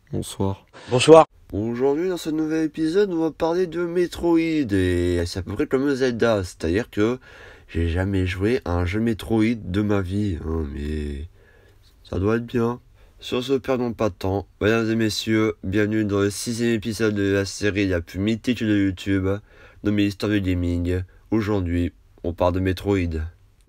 Bonsoir. Bonsoir. Aujourd'hui, dans ce nouvel épisode, on va parler de Metroid, et c'est à peu près comme Zelda, c'est-à-dire que j'ai jamais joué à un jeu Metroid de ma vie, mais ça doit être bien. Sur ce, perdons pas de temps, mesdames et messieurs, bienvenue dans le 6ème épisode de la série la plus mythique de YouTube, nommée Histoire du Gaming. Aujourd'hui, on parle de Metroid.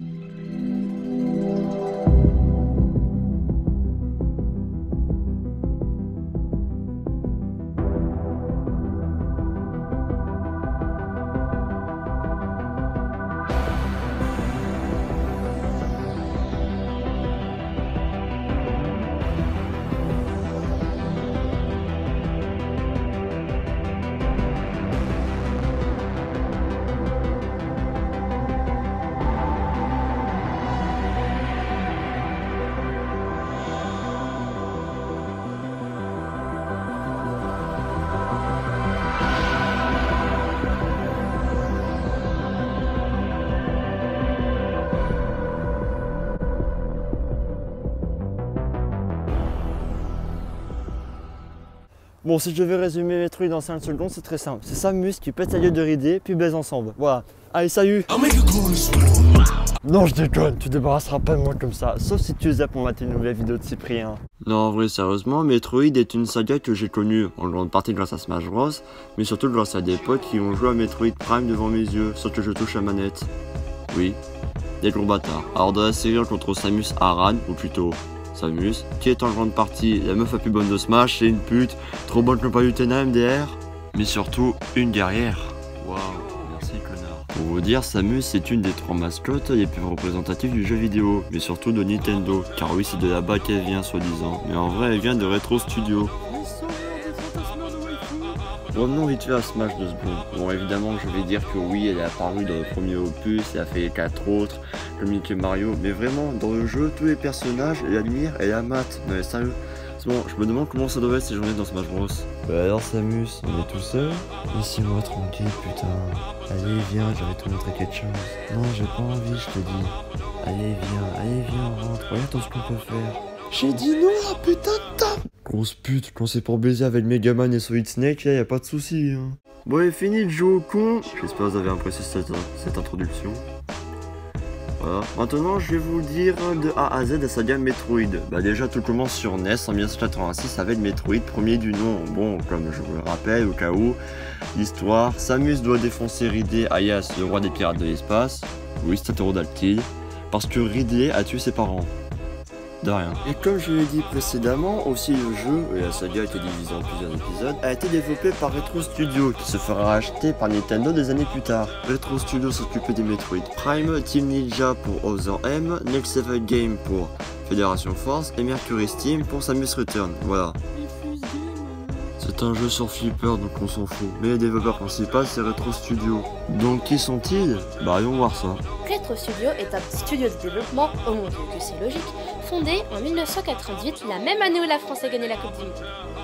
Bon, si je devais résumer Metroid en 5 secondes, c'est très simple. C'est Samus qui pète la gueule de Ridley, puis baise ensemble. Voilà. Allez, salut! Non, je déconne, tu débarrasseras pas de moi comme ça. Sauf si tu zappes pour mater une nouvelle vidéo de Cyprien. Non, en vrai, sérieusement, Metroid est une saga que j'ai connue en grande partie grâce à Smash Bros, mais surtout grâce à des potes qui ont joué à Metroid Prime devant mes yeux, sauf que je touche la manette. Oui, des gros bâtards. Alors dans la série, on contre Samus Aran, ou plutôt Samus, qui est en grande partie la meuf la plus bonne de Smash, c'est une pute, trop bonne que pas Utena MDR, mais surtout une guerrière. Waouh, merci connard. Pour vous dire, Samus est une des 3 mascottes les plus représentatives du jeu vidéo, mais surtout de Nintendo, car oui, c'est de là-bas qu'elle vient soi-disant, mais en vrai elle vient de Retro Studio. Revenons vite fait à Smash 2 secondes. Bon, évidemment, je vais dire que oui, elle est apparue dans le premier opus, elle a fait les 4 autres, comme Mickey Mario, mais vraiment, dans le jeu, tous les personnages, elle admire et la mate. Non mais sérieux, c'est bon, je me demande comment ça doit être ces journées dans Smash Bros. Bah alors Samus, on est tout seul? Laissez-moi tranquille, putain. Allez, viens, je vais te montrer quelque chose. Non, j'ai pas envie, je te dis. Allez, viens, on rentre. Regarde tout ce qu'on peut faire. J'ai dit non, la putain de table. Grosse pute, quand c'est pour baiser avec Megaman et Solid Snake, là y a pas de soucis. Bon, et fini de jouer au con. J'espère que vous avez apprécié cette introduction. Voilà. Maintenant, je vais vous dire de A à Z la saga Metroid. Bah déjà, tout commence sur NES en 1986 avec Metroid, premier du nom. Bon, comme je vous le rappelle, au cas où, l'histoire, Samus doit défoncer Ridley, alias le roi des pirates de l'espace. Oui, c'est un ptérodactyle. Parce que Ridley a tué ses parents. De rien. Et comme je l'ai dit précédemment, aussi le jeu, et la saga a été divisée en plusieurs épisodes, a été développé par Retro Studio, qui se fera racheter par Nintendo des années plus tard. Retro Studio s'occupait des Metroid Prime, Team Ninja pour Other M, Next Level Game pour Federation Force, et Mercury Steam pour Samus Return, voilà. C'est un jeu sur Flipper, donc on s'en fout. Mais le développeur principal, c'est Retro Studio. Donc qui sont-ils? Bah allons voir ça. Retro Studio est un studio de développement, oh mon dieu que c'est logique, fondé en 1998, la même année où la France a gagné la Coupe du Monde.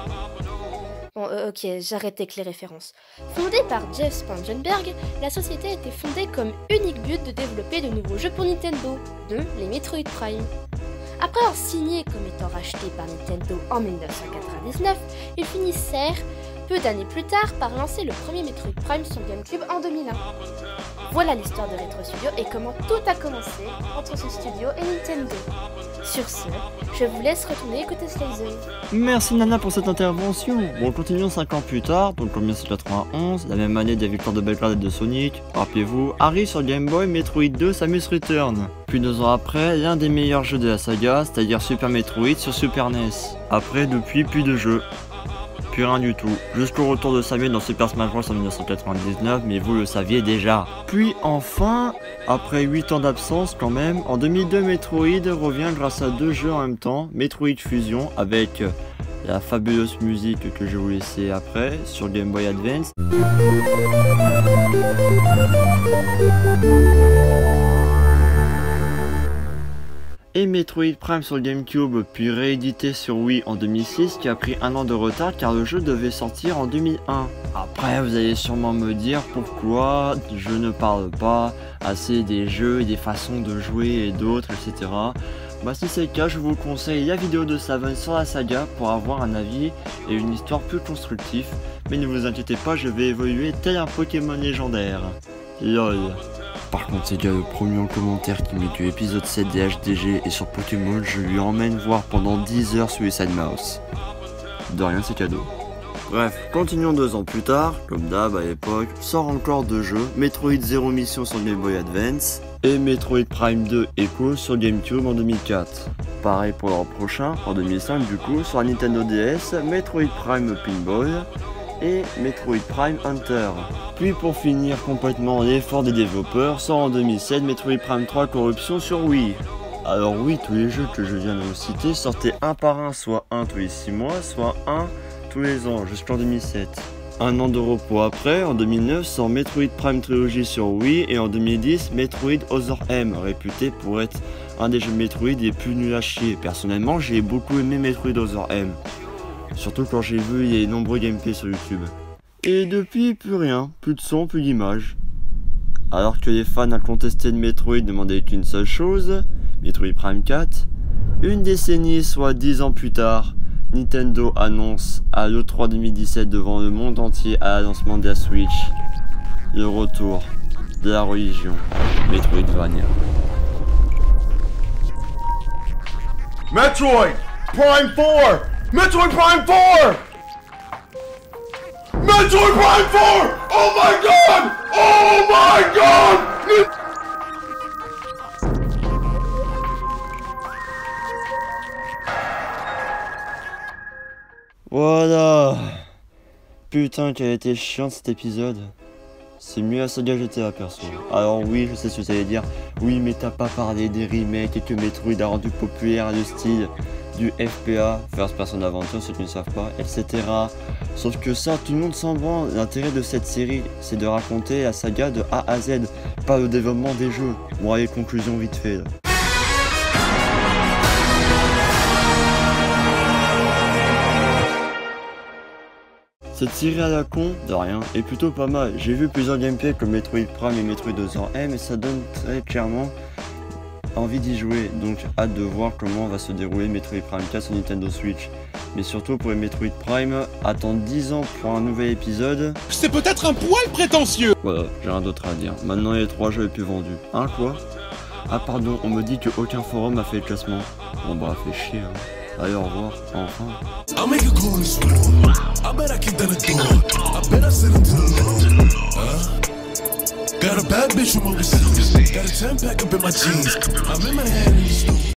Bon, ok, j'arrête avec les références. Fondée par Jeff Spangenberg, la société a été fondée comme unique but de développer de nouveaux jeux pour Nintendo, dont les Metroid Prime. Après avoir signé comme étant racheté par Nintendo en 1999, ils finissèrent, peu d'années plus tard, par lancer le premier Metroid Prime sur GameCube en 2001. Voilà l'histoire de Retro Studio et comment tout a commencé entre ce studio et Nintendo. Sur ce, je vous laisse retourner écouter Slizer. Merci Nana pour cette intervention. Bon, continuons 5 ans plus tard, donc en 1991, la même année de la victoire de Belgrade et de Sonic, rappelez-vous, arrive sur Game Boy Metroid 2 Samus Return. Puis 2 ans après, l'un des meilleurs jeux de la saga, c'est-à-dire Super Metroid sur Super NES. Après, depuis, plus de jeux. Plus rien du tout. Jusqu'au retour de Samus dans Super Smash Bros en 1999, mais vous le saviez déjà. Puis enfin, après 8 ans d'absence quand même, en 2002 Metroid revient grâce à 2 jeux en même temps, Metroid Fusion avec la fabuleuse musique que je vais vous laisser après sur Game Boy Advance. Et Metroid Prime sur GameCube, puis réédité sur Wii en 2006, qui a pris 1 an de retard car le jeu devait sortir en 2001. Après, vous allez sûrement me dire pourquoi je ne parle pas assez des jeux et des façons de jouer et d'autres, etc. Bah si c'est le cas, je vous conseille la vidéo de Saven sur la saga pour avoir un avis et une histoire plus constructif. Mais ne vous inquiétez pas, je vais évoluer tel un Pokémon légendaire. LOL. Par contre, c'est déjà le premier en commentaire qui met du épisode 7 des HDG et sur Pokémon, je lui emmène voir pendant 10 heures Suicide Mouse. De rien, c'est cadeau. Bref, continuons 2 ans plus tard, comme d'hab à l'époque, sort encore 2 jeux, Metroid Zero Mission sur Game Boy Advance et Metroid Prime 2 Echo sur GameCube en 2004. Pareil pour leur prochain, en 2005 du coup, sur la Nintendo DS, Metroid Prime Pinball et Metroid Prime Hunter. Puis pour finir complètement l'effort des développeurs, sort en 2007 Metroid Prime 3 Corruption sur Wii. Alors oui, tous les jeux que je viens de vous citer sortaient un par un, soit un tous les 6 mois, soit un tous les ans, jusqu'en 2007. Un an de repos après, en 2009, sort Metroid Prime Trilogy sur Wii et en 2010, Metroid Other M, réputé pour être un des jeux Metroid les plus nuls à chier. Personnellement, j'ai beaucoup aimé Metroid Other M, surtout quand j'ai vu les nombreux gameplays sur YouTube. Et depuis, plus rien, plus de son, plus d'images. Alors que les fans incontestés de Metroid demandaient qu'une seule chose, Metroid Prime 4, une décennie, soit 10 ans plus tard, Nintendo annonce à l'E3 2017 devant le monde entier à l'annoncement de la Switch le retour de la religion Metroidvania. Metroid Prime 4! Metroid Prime 4! Metroid Prime 4! Oh my god! Oh my god! Voilà. Putain qu'elle a été chiante cet épisode. C'est mieux la saga GTA perso. Alors oui, je sais ce que vous allez dire. Oui, mais t'as pas parlé des remakes et que Metroid a rendu populaire le style du FPA, First Person Adventure, ceux qui ne savent pas, etc. Sauf que ça, tout le monde s'en branle. L'intérêt de cette série, c'est de raconter la saga de A à Z, pas le développement des jeux. Bon allez, conclusion vite fait là. Cette série à la con, de rien, est plutôt pas mal. J'ai vu plusieurs gameplays comme Metroid Prime et Metroid Other M et ça donne très clairement envie d'y jouer. Donc hâte de voir comment va se dérouler Metroid Prime 4 sur Nintendo Switch. Mais surtout pour les Metroid Prime, attendre 10 ans pour un nouvel épisode. C'est peut-être un poil prétentieux! Voilà, j'ai rien d'autre à dire. Maintenant il y a les 3 jeux les plus vendus. Hein quoi? Ah pardon, on me dit que aucun forum a fait le classement. Bon bah fait chier hein. Allez au revoir, enfin. I'll make a call this war. I bet I kick down the door. I bet I send him to the Lord. Got a bad bitch from overseas. Got a 10-pack up in my jeans. I'm in my hand in the store.